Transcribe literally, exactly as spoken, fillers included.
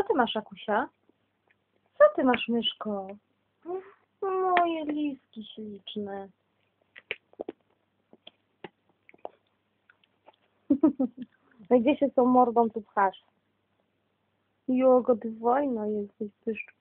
ty masz, Akusia? Co ty masz, myszko? Moje listki śliczne. No gdzie się z tą mordą tu pchasz? Jogo, ty wojna jesteś, pyszczku.